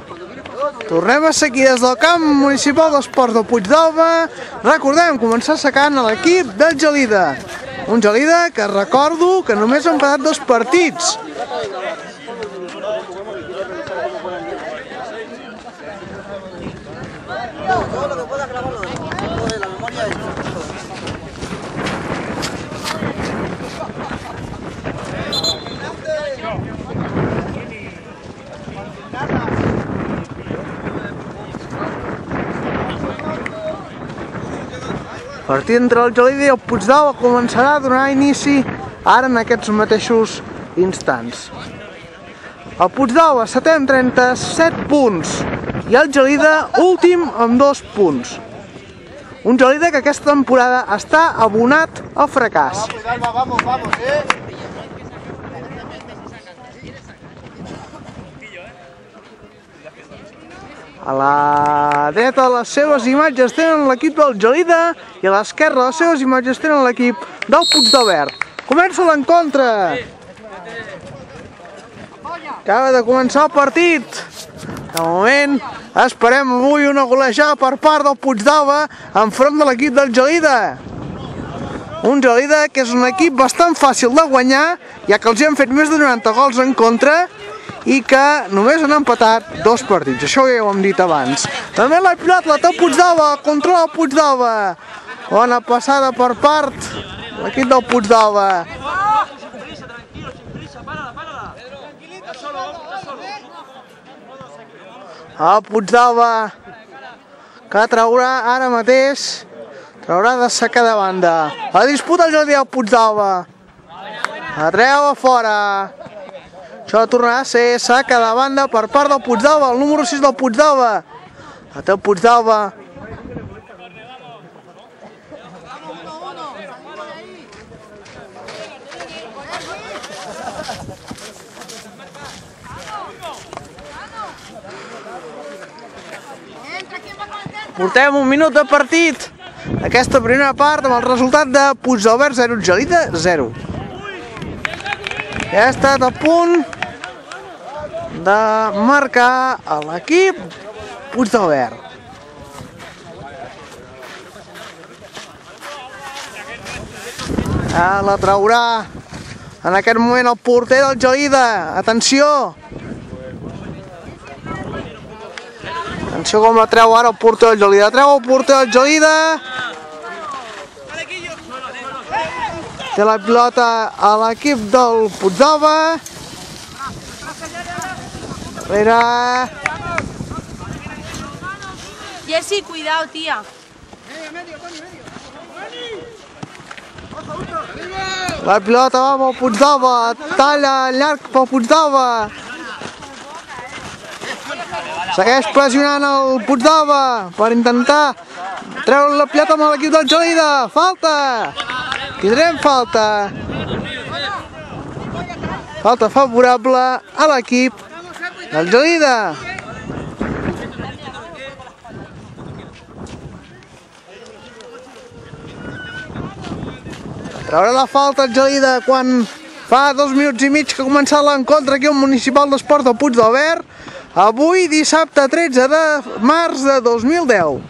Tornem a ser aquí des del camp municipal d'esports de Puigdàlber. Recordem començar secant a l'equip del Gelida. Un Gelida que recordo que només ha empatat 2 partits. Partit entre el Gelida i el Puigdàlber començarà a donar inici ara en aquests mateixos instants. El Puigdàlber setè amb 37 punts i el Gelida últim amb 2 punts. Un Gelida que aquesta temporada està abonat al fracàs. A la dreta de les seves imatges tenen l'equip del Gelida i a l'esquerra de les seves imatges tenen l'equip del Puigdàlber. Comença l'encontre! Acaba de començar el partit. De moment esperem avui una golejada per part del Puigdàlber enfront de l'equip del Gelida. Un Gelida que és un equip bastant fàcil de guanyar, ja que els hi han fet més de 90 gols en contra i que només han empatat 2 partits, això ja ho hem dit abans. També la pilota la té el Puigdàlber, controla el Puigdàlber. Bona passada per part de l'equip del Puigdàlber. El Puigdàlber que traurà ara mateix, traurà de sacar de banda. La disputa el Gelida del Puigdàlber. La treu a fora. Això tornarà a ser saca de banda per part del Puigdàlber, el número 6 del Puigdàlber. La té el Puigdàlber. Portem un minut de partit. Aquesta primera part amb el resultat de Puigdàlber 0, Gelida 0. Ja ha estat a punt de marcar a l'equip Puigdàlber. La traurà en aquest moment el porter del Gelida. Atenció! Atenció com la treu ara el porter del Gelida. Treu el porter del Gelida. Té la pilota a l'equip del Puigdàlber. Darrere. Jessy, cuidado, tía. La pilota va pel Puigdàlber. Talla llarg pel Puigdàlber. Segueix pressionant el Puigdàlber per intentar treure la pilota amb l'equip del Gelida. Falta! Tindrem falta. Falta favorable a l'equip del Gelida. Traurà la falta el Gelida quan fa 2 minuts i mig que ha començat l'encontre aquí al Municipal d'Esports del Puigdàlber. Avui, dissabte 13 de març de 2010.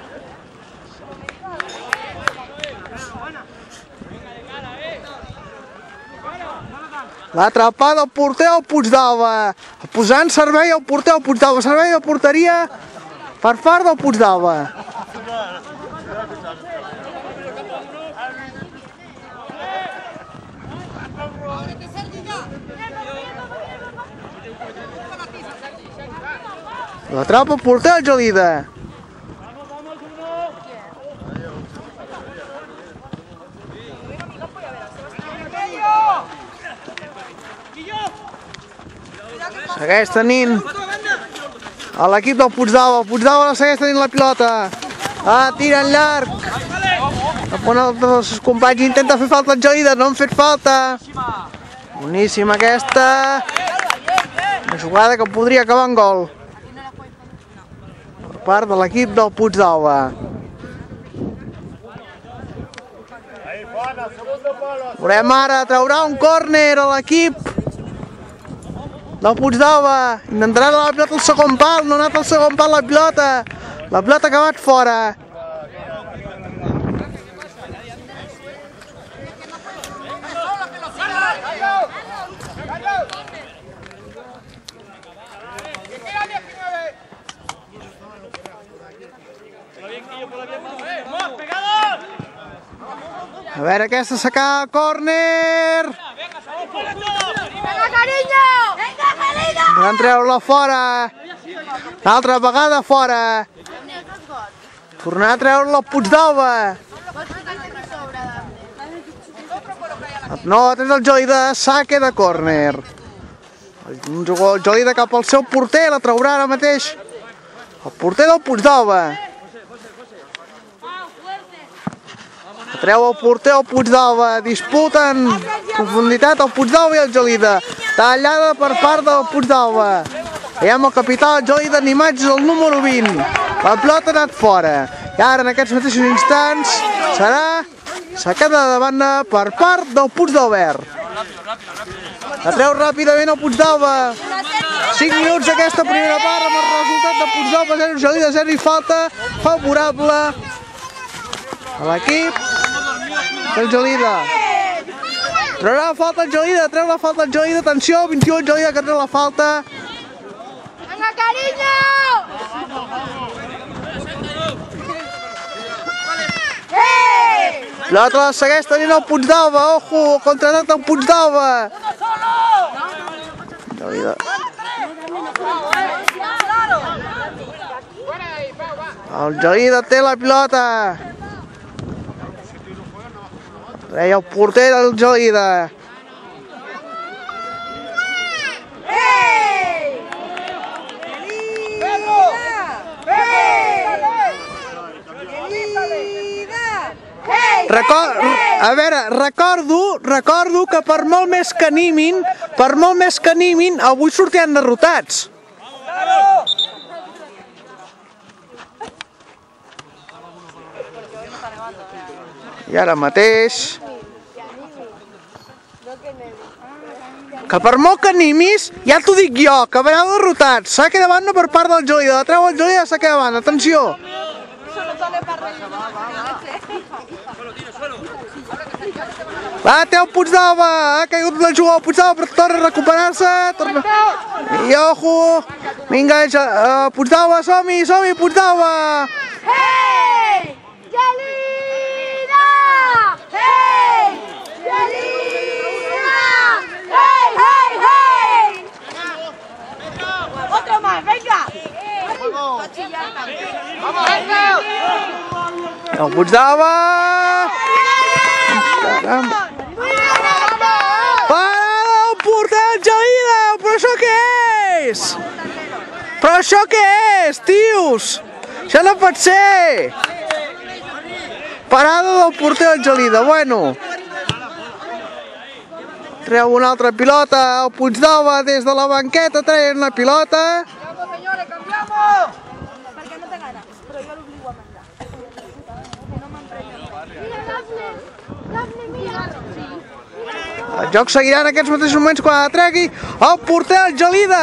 L'atrapada del porter del Puigdàlber. Posant servei al porter del Puigdàlber. Servei de porteria per part del Puigdàlber. L'atrapa el porter del Gelida. Segueix tenint a l'equip del Puigdàlber. El Puigdàlber segueix tenint la pilota. Tira en llarg. Un dels seus companys intenta fer falta al Gelida. No han fet falta. Boníssima aquesta. Una jugada que podria acabar en gol. Per part de l'equip del Puigdàlber. Veurem ara, traurà un córner a l'equip del Puigdova. Intentarà la pilota al segon pal, no ha anat al segon pal la pilota. La pilota ha acabat fora. A veure, aquesta s'acaba, córner! Venga, cariño! Venga, Felina! Van treure-la fora. L'altra vegada fora. Tornar a treure-la al Puigdova. No, tens el Gelida, saque de córner. Un jugador Gelida cap al seu porter, la traurà ara mateix. El porter del Puigdova. Treu el porter al Puigdova, disputen profunditat el Puigdova i el Gelida. Tallada per part del Puigdova. Veiem el capità del Gelida en imatges del número 20. La pilota ha anat fora. I ara en aquests mateixos instants serà sacada de banda per part del Puigdova. La treu ràpidament el Puigdova. 5 minuts d'aquesta primera part amb el resultat de Puigdova 0, Gelida 0 i falta favorable a l'equip del Gelida. Traurà la falta el Gelida, treu la falta el Gelida, atenció, 21 el Gelida que treu la falta. Venga, cariño! L'altre la segueix tenint el Puigdova, ojo, contratat el Puigdova. Gelida. El Gelida té la pilota. Treia el porter del Gelida. A veure, recordo que per molt més que animin, avui sortiran derrotats. I ara mateix... Que per molt que animis, ja t'ho dic jo, que acabareu derrotats. Saque de banda per part del Gelida, la treu el Gelida, saque de banda, atenció. Va, té el Puigdova, ha caigut el jugador Puigdova, però torna a recuperar-se. I ojo, vinga, Puigdova, som-hi, Puigdova. ¡Hey! ¡Gelida! ¡Hey! ¡Gelida! ¡Hey, hey, hey! ¡Otro más, venga! El Puigdova! Parada del porter del Gelida! Però això què és? Però això què és, tios? Això no pot ser! Parada del porter del Gelida, bueno. Treu una altra pilota, el Puigdova des de la banqueta treien la pilota. Señores, cambiamos. Perquè no té gana, però jo l'obligo a menjar. Que no m'emprenya. Dafne, mira. El joc seguirà en aquests mateixos moments quan la tregui el porter del Gelida.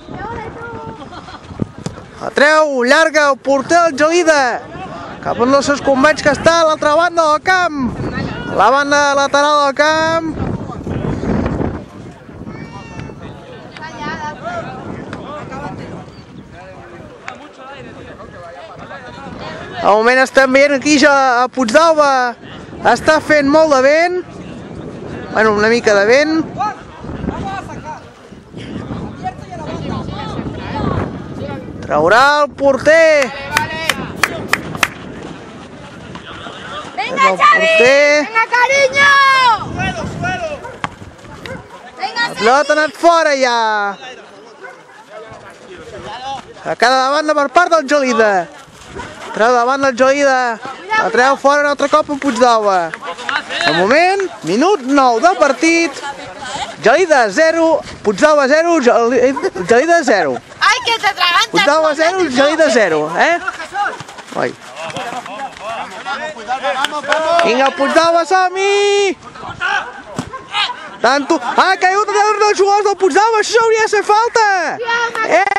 La treu, llarga, el porter del Gelida. Cap un dels seus companys que està a l'altra banda del camp. A la banda lateral del camp. Al moment estem veient aquí ja a Puigdova. Està fent molt de vent. Bueno, una mica de vent. Traurà el porter. Venga, Xavi! Venga, cariño! La pilota ha anat fora ja. Sacada de banda per part del Gelida. Treu davant el Gelida. La treu fora un altre cop en Puigdova. De moment, minut 9 del partit. Gelida 0, Puigdova 0, Gelida 0. Ai, que t'atragantes! Puigdova 0, Gelida 0, Oi. Vinga, Puigdova, som-hi! Tanto... Ah, ha caigut a terra dels jugadors del Puigdàlber, això hauria de ser falta!